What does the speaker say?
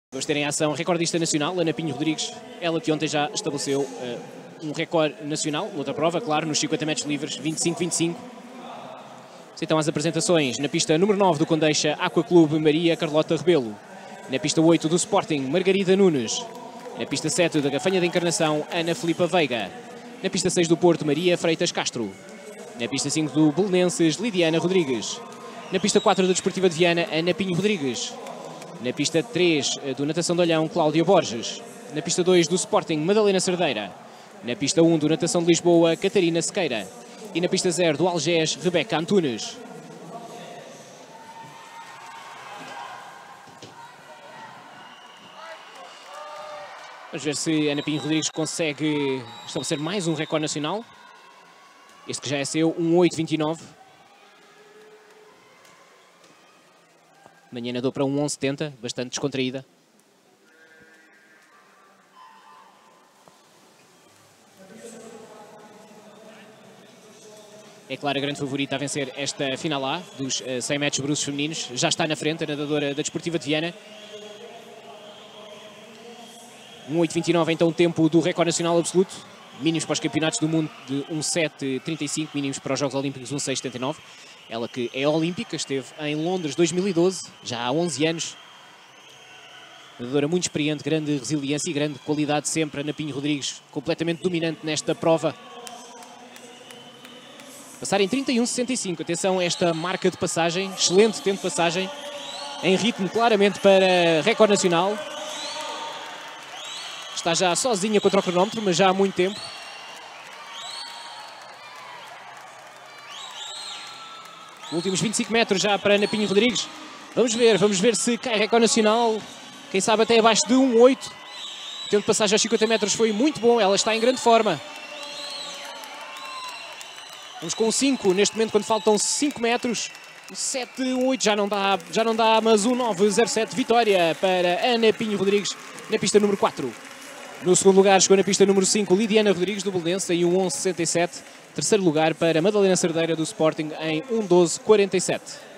Vamos ter em ação a recordista nacional, Ana Pinho Rodrigues, ela que ontem já estabeleceu um recorde nacional, outra prova, claro, nos 50 metros livres, 25-25. Então as apresentações na pista número 9 do Condeixa Aqua Clube Maria Carlota Rebelo, na pista 8 do Sporting Margarida Nunes, na pista 7 da Gafanha da Encarnação Ana Filipa Veiga, na pista 6 do Porto Maria Freitas Castro, na pista 5 do Belenenses Lidiana Rodrigues, na pista 4 da Desportiva de Viana Ana Pinho Rodrigues, na pista 3 do Natação de Olhão, Cláudia Borges. Na pista 2 do Sporting, Madalena Cerdeira. Na pista 1 do Natação de Lisboa, Catarina Sequeira. E na pista 0 do Algés, Rebeca Antunes. Vamos ver se Ana Pinho Rodrigues consegue estabelecer mais um recorde nacional. Este que já é seu, 1:8:29. Amanhã nadou para 1:11:70, bastante descontraída. É claro a grande favorita a vencer esta final A dos 100 metros bruços femininos. Já está na frente a nadadora da Desportiva de Viana. 1:8:29 então o tempo do recorde nacional absoluto. Mínimos para os campeonatos do mundo de 1:7:35, mínimos para os Jogos Olímpicos 1:6:79. Ela que é olímpica, esteve em Londres 2012, já há 11 anos. Nadadora muito experiente, grande resiliência e grande qualidade sempre. Ana Pinho Rodrigues, completamente dominante nesta prova. Passar em 31:65, atenção a esta marca de passagem, excelente tempo de passagem, em ritmo claramente para recorde nacional. Está já sozinha contra o cronómetro, mas já há muito tempo. Últimos 25 metros já para Ana Pinho Rodrigues. Vamos ver se cai recorde nacional. Quem sabe até abaixo de 1:8. O tempo de passagem aos 50 metros foi muito bom. Ela está em grande forma. Vamos com 5 neste momento quando faltam 5 metros. 7:8 já não dá, mas 1:9:07. Vitória para Ana Pinho Rodrigues na pista número 4. No segundo lugar chegou na pista número 5 Lidiana Rodrigues do Belenenses em 1:11:67. Terceiro lugar para Madalena Cerdeira do Sporting em 1:12:47.